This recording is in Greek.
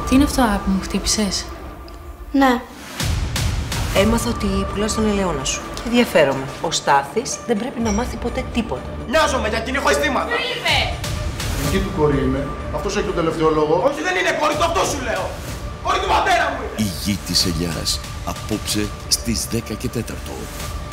Τι είναι αυτό, αγάπη μου, χτύπησες? Ναι. Έμαθα ότι πουλάς τον ελαιόνα σου. Και ενδιαφέρομαι. Ο Στάθης δεν πρέπει να μάθει ποτέ τίποτα. Νοιάζομαι για εκείνη, έχω αισθήματα. Δική του κόρη είναι. Αυτός έχει το τελευταίο λόγο. Όχι, δεν είναι κόρη του, αυτό σου λέω. Κόρη του πατέρα μου είναι. Η γη της ελιάς. Απόψε στις 10 και 4.